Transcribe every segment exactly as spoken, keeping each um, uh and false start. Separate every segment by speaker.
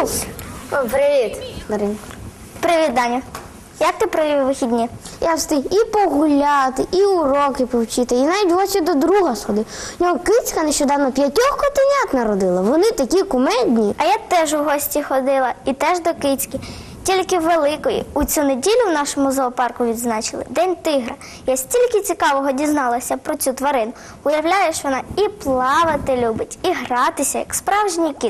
Speaker 1: Денис.
Speaker 2: О, привіт, Даринко.
Speaker 1: Привіт, Даня. Як ти провів вихідні? Я встиг і погуляти, і уроки повчити, і навіть в гості до друга сходив. У нього кицька нещодавно п'ятьох котенят народила. Вони такі кумедні. А я теж у гості ходила, і теж до кицьки. Тільки великої. У цю неділю в нашому зоопарку відзначили День тигра. Я стільки цікавого дізналася про цю тварину. Уявляєш, вона і плавати любить, і гратися, як справжній кіт.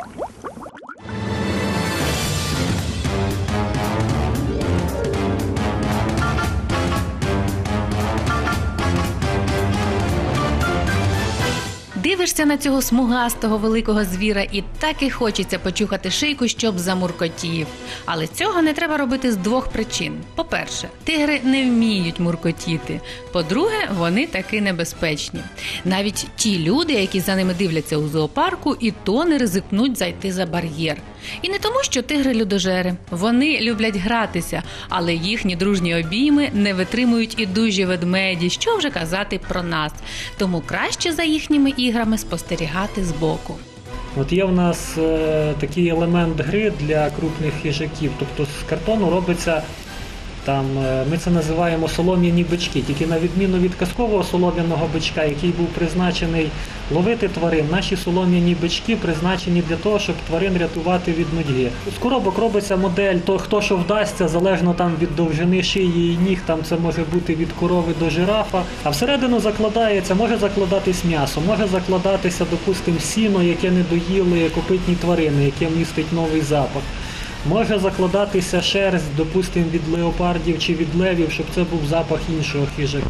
Speaker 3: Дивишся на цього смугастого великого звіра і так і хочеться почухати шийку, щоб замуркотів. Але цього не треба робити з двох причин. По-перше, тигри не вміють муркотіти. По-друге, вони таки небезпечні. Навіть ті люди, які за ними дивляться у зоопарку, і то не ризикнуть зайти за бар'єр. І не тому, що тигри людожери. Вони люблять гратися, але їхні дружні обійми не витримують і дужі ведмеді, що вже казати про нас. Тому краще за їхніми іграми спостерігати збоку.
Speaker 4: От є в нас е, такий елемент гри для крупних хижаків, тобто з картону робиться, там, е, ми це називаємо солом'яні бички, тільки на відміну від казкового солом'яного бичка, який був призначений ловити тварин, наші солом'яні бички призначені для того, щоб тварин рятувати від нудьги. З коробок робиться модель, то хто що вдасться, залежно там від довжини шиї і ніг, там це може бути від корови до жирафа, а всередину закладається, може закладатись м'ясо, може закладатися, допустимо, сіно, яке не доїли копитні тварини, яке містить новий запах. Може закладатися шерсть, допустимо, від леопардів чи від левів, щоб це був запах іншого хижака.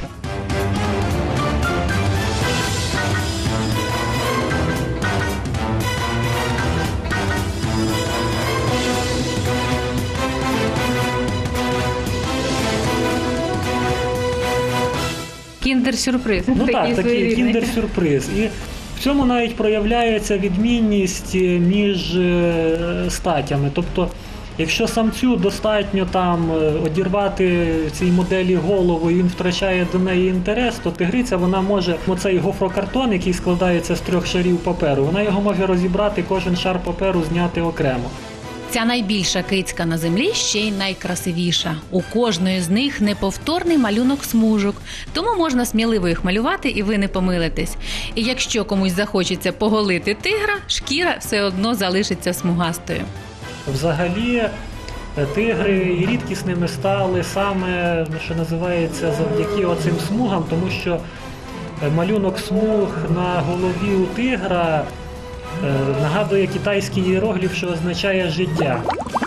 Speaker 3: Кіндер-сюрприз.
Speaker 4: Ну так, такий кіндер-сюрприз. І в цьому навіть проявляється відмінність між статями. Тобто, якщо самцю достатньо там одірвати цій моделі голову і він втрачає до неї інтерес, то тигриця, вона може оцей гофрокартон, який складається з трьох шарів паперу, вона його може розібрати, кожен шар паперу зняти окремо.
Speaker 3: Ця найбільша кицька на землі ще й найкрасивіша. У кожної з них неповторний малюнок смужок, тому можна сміливо їх малювати і ви не помилитесь. І якщо комусь захочеться поголити тигра, шкіра все одно залишиться смугастою.
Speaker 4: Взагалі, тигри і рідкісними стали саме, що називається, завдяки оцим смугам, тому що малюнок смуг на голові у тигра нагадує китайський іерогліф, що означає «життя».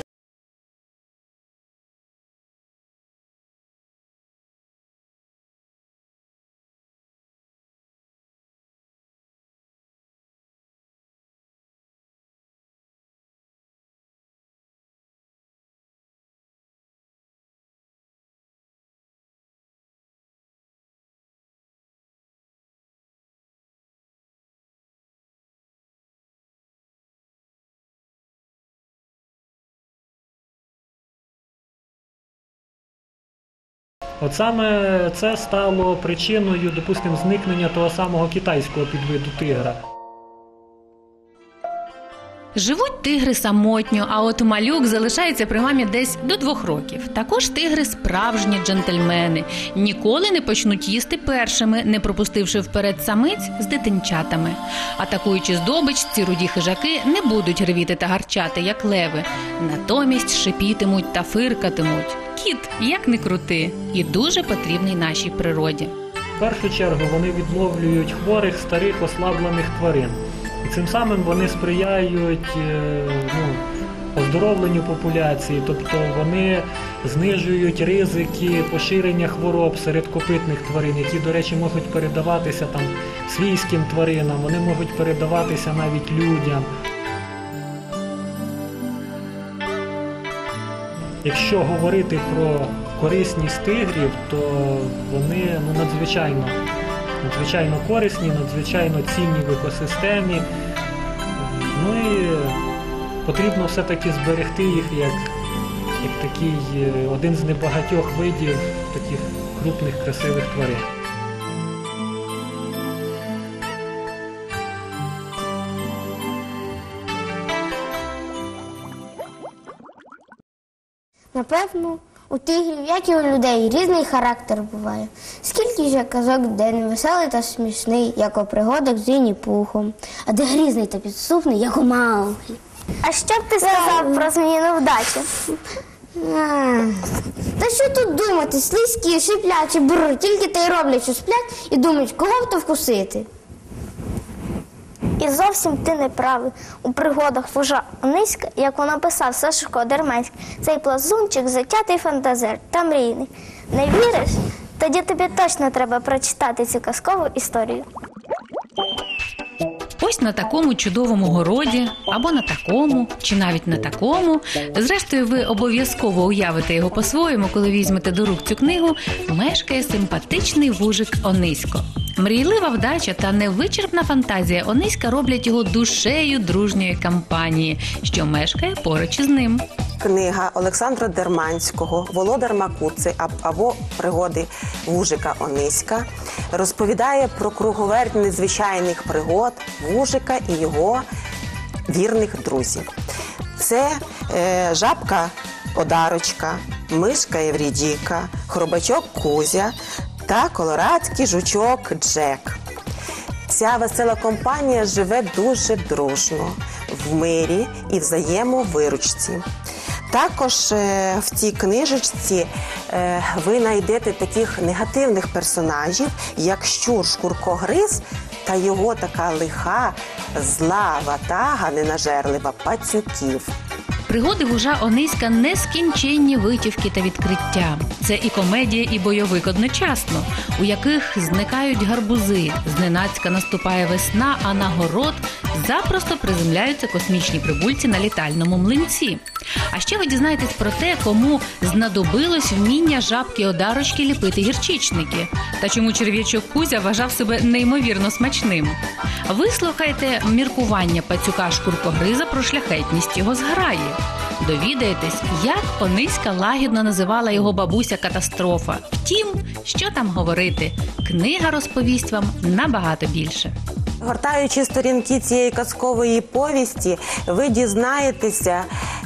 Speaker 4: От саме це стало причиною, допустимо, зникнення того самого китайського підвиду тигра.
Speaker 3: Живуть тигри самотньо, а от малюк залишається при мамі десь до двох років. Також тигри справжні джентльмени. Ніколи не почнуть їсти першими, не пропустивши вперед самиць з дитинчатами. Атакуючи здобич, ці руді хижаки не будуть ревіти та гарчати, як леви. Натомість шипітимуть та фиркатимуть. Кіт, як не крути, і дуже потрібний нашій природі.
Speaker 4: В першу чергу вони відловлюють хворих, старих, ослаблених тварин. І цим самим вони сприяють ну, оздоровленню популяції, тобто вони знижують ризики поширення хвороб серед копитних тварин, які, до речі, можуть передаватися там свійським тваринам, вони можуть передаватися навіть людям. Якщо говорити про корисність тигрів, то вони ну, надзвичайно, надзвичайно корисні, надзвичайно цінні в екосистемі. Ну і потрібно все-таки зберегти їх як, як такий один з небагатьох видів таких крупних красивих тварин.
Speaker 1: Напевно, у тигрів, як і у людей, різний характер буває. Скільки ж казок, де не веселий та смішний, як у пригодах з Вінні-Пухом, а де грізний та підступний, як у Мауглі.
Speaker 2: А що б ти сказав про зміїну вдачу?
Speaker 1: А, Та що тут думати, слизькі, шиплячі, бррр, тільки та й роблять, що сплять і думають, кого б то вкусити.
Speaker 2: І зовсім ти не правий. У пригодах вужа Ониська, як написав Сашко Дерманський, цей плазунчик затятий фантазер та мрійний. Не віриш? Тоді тобі точно треба прочитати цю казкову історію.
Speaker 3: Ось на такому чудовому городі, або на такому, чи навіть на такому, зрештою ви обов'язково уявите його по-своєму, коли візьмете до рук цю книгу, мешкає симпатичний вужик Онисько. Мрійлива вдача та невичерпна фантазія Ониська роблять його душею дружньої компанії, що мешкає поруч із ним.
Speaker 5: Книга Олександра Дерманського «Володар Макуци» або «Пригоди вужика Ониська» розповідає про круговерть незвичайних пригод вужика і його вірних друзів. Це е, жабка Одарочка, мишка Єврідіка, хробачок Кузя та колорадський жучок Джек. Ця весела компанія живе дуже дружно, в мирі і взаємовиручці. Також е, в цій книжечці е, ви знайдете таких негативних персонажів, як щур Шкуркогриз та його така лиха, зла ватага ненажерлива пацюків.
Speaker 3: Пригоди вужа Ониська – нескінченні витівки та відкриття. Це і комедія, і бойовик одночасно, у яких зникають гарбузи, зненацька наступає весна, а на город запросто приземляються космічні прибульці на літальному млинці. А ще ви дізнаєтесь про те, кому знадобилось вміння жабки Одарочки ліпити гірчичники, та чому черв'ячок Кузя вважав себе неймовірно смачним. Вислухайте міркування пацюка Шкуркогриза про шляхетність його зграї. Довідаєтесь, як Ониська лагідно називала його бабуся Катастрофа. Втім, що там говорити, книга розповість вам набагато більше.
Speaker 5: Гортаючи сторінки цієї казкової повісті, ви дізнаєтеся,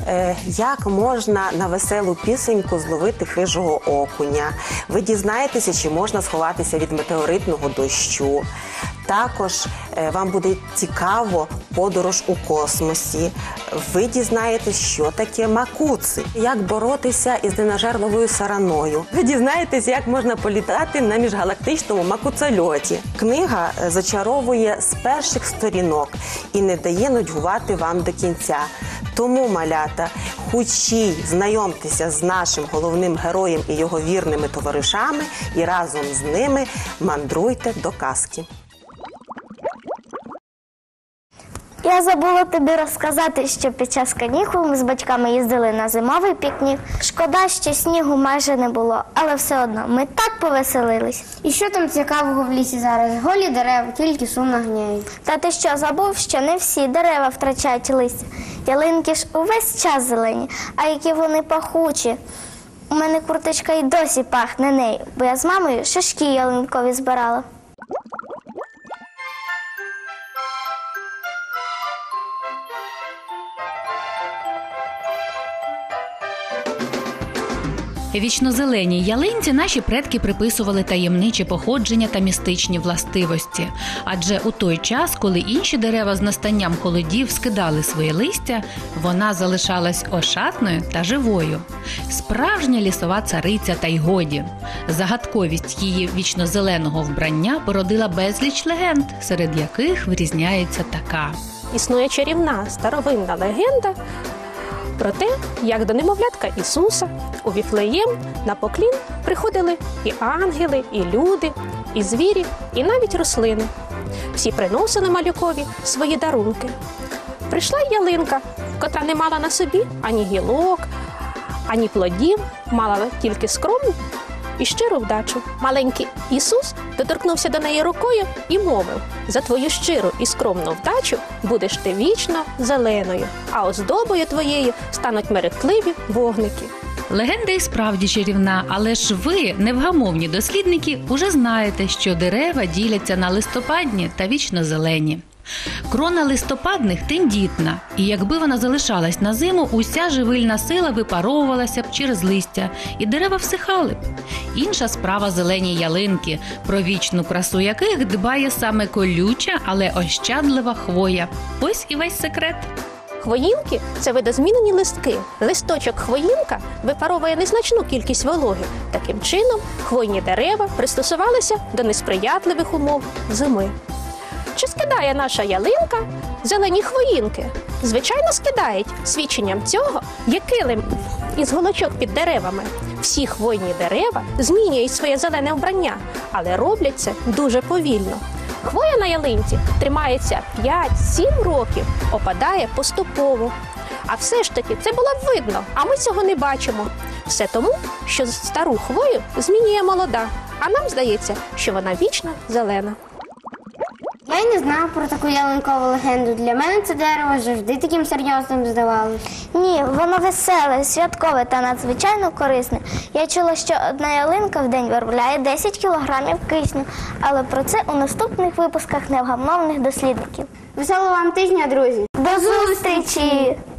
Speaker 5: як можна на веселу пісеньку зловити хижого окуня. Ви дізнаєтеся, чи можна сховатися від метеоритного дощу. Також вам буде цікаво подорож у космосі. Ви дізнаєтесь, що таке макуци, як боротися із ненажерливою сараною. Ви дізнаєтесь, як можна політати на міжгалактичному макуцельоті. Книга зачаровує з перших сторінок і не дає нудьгувати вам до кінця. Тому, малята, хучій знайомтеся з нашим головним героєм і його вірними товаришами і разом з ними мандруйте до казки.
Speaker 2: Я забула тобі розказати, що під час канікул ми з батьками їздили на зимовий пікнік. Шкода, що снігу майже не було, але все одно ми так повеселились.
Speaker 1: І що там цікавого в лісі зараз? Голі дерева, тільки сум нагняють.
Speaker 2: Та ти що, забув, що не всі дерева втрачають листя? Ялинки ж увесь час зелені, а які вони пахучі. У мене курточка й досі пахне нею, бо я з мамою шишки ялинкові збирала.
Speaker 3: Вічнозеленій ялинці наші предки приписували таємниче походження та містичні властивості. Адже у той час, коли інші дерева з настанням холодів скидали своє листя, вона залишалась ошатною та живою. Справжня лісова цариця та й годі. Загадковість її вічнозеленого вбрання породила безліч легенд, серед яких вирізняється така.
Speaker 6: Існує чарівна старовинна легенда про те, як до немовлятка Ісуса у Віфлеєм на поклін приходили і ангели, і люди, і звірі, і навіть рослини. Всі приносили малюкові свої дарунки. Прийшла й ялинка, котра не мала на собі ані гілок, ані плодів, мала тільки скромну і щиру вдачу. Маленький Ісус доторкнувся до неї рукою і мовив: «За твою щиру і скромну вдачу будеш ти вічно зеленою, а оздобою твоєю стануть мерехтливі вогники».
Speaker 3: Легенда і справді чарівна, але ж ви, невгамовні дослідники, уже знаєте, що дерева діляться на листопадні та вічнозелені. Крона листопадних тендітна, і якби вона залишалась на зиму, уся живильна сила випаровувалася б через листя, і дерева всихали б. Інша справа зелені ялинки, про вічну красу яких дбає саме колюча, але ощадлива хвоя. Ось і весь секрет.
Speaker 6: Хвоїнки – це видозмінені листки. Листочок хвоїнка випаровує незначну кількість вологи. Таким чином, хвойні дерева пристосувалися до несприятливих умов зими. Чи скидає наша ялинка зелені хвоїнки? Звичайно, скидають. Свідченням цього є килим із голочок під деревами. Всі хвойні дерева змінюють своє зелене вбрання, але роблять це дуже повільно. Хвоя на ялинці тримається п'ять-сім років, опадає поступово. А все ж таки це було б видно, а ми цього не бачимо. Все тому, що стару хвою змінює молода, а нам здається, що вона вічно зелена.
Speaker 1: Я й не знав про таку ялинкову легенду. Для мене це дерево завжди таким серйозним здавалось.
Speaker 2: Ні, воно веселе, святкове та надзвичайно корисне. Я чула, що одна ялинка в день виробляє десять кілограмів кисню, але про це у наступних випусках невгамовних дослідників.
Speaker 1: Веселого вам тижня, друзі!
Speaker 2: До зустрічі!